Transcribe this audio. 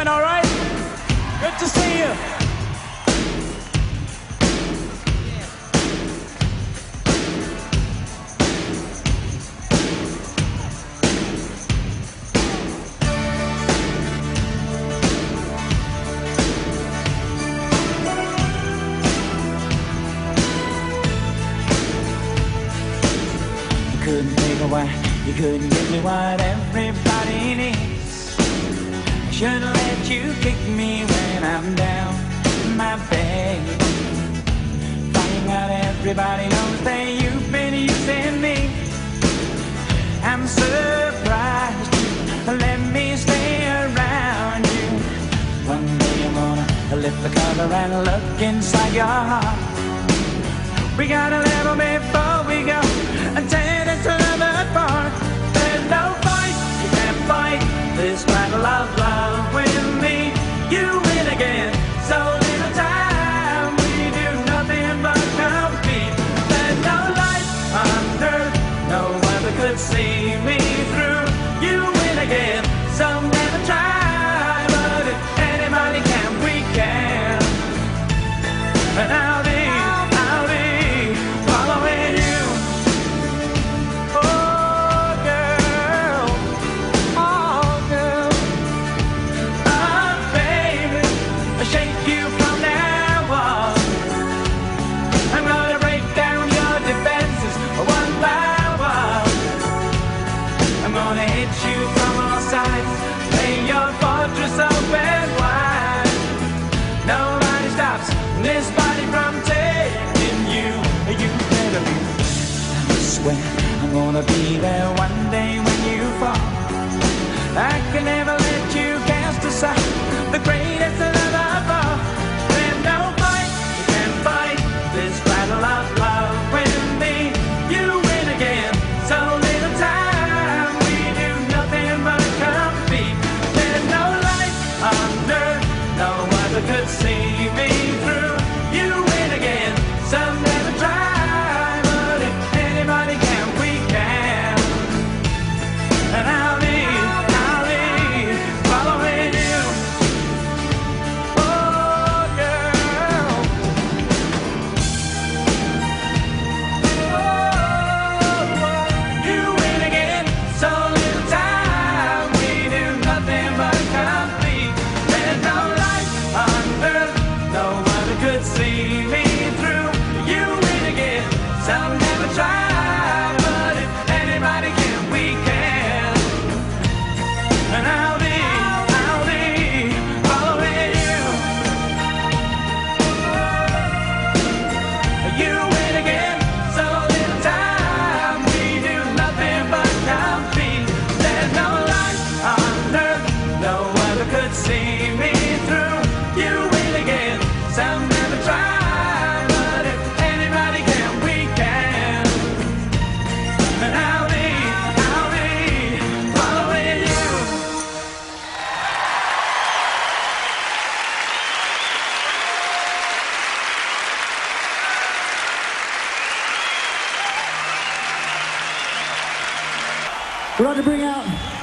doing all right? Good to see you. Couldn't take a while, you couldn't give me what everybody needs. I should've let you kick me when I'm down in my bed. Finding out everybody knows that you've been using me. I'm surprised you let me stay around you. One day I'm gonna lift the cover and look inside your heart. We got a little before we go and tear this love apart. There's no fight, you can't fight this battle of love with me. You win again, so little time, we do nothing but compete. There's no light on earth, no other could see me through. You win again, so never try, but if anybody can, we can. And I'll be following you. Oh girl, baby, I'll shake you from now on. I'm gonna break down your defenses one by one. I'm gonna hit you from all sides, lay your fortress open wide. Nobody stops this body from taking you. You better be. I swear I'm gonna be there one day when you fall. I can never let you cast aside the greatest love of all. There's no fight, you can't fight this battle of love with me. You win again, so little time, we do nothing but compete. There's no light on earth, no other could see me through. You win again, some never try, but if anybody can, we can. And I'll be following you. Oh girl, oh, you win again, so little time, we do nothing but complete. There's no light on earth, no other could see me through. You win again, some never try, but if anybody can, we can. And I'll be following you. You win again, so little time, we do nothing but compete. There's no light on earth, no other could see me through. You win again, some never try, but if anybody can, we can. And I'll be following you. We're going to bring out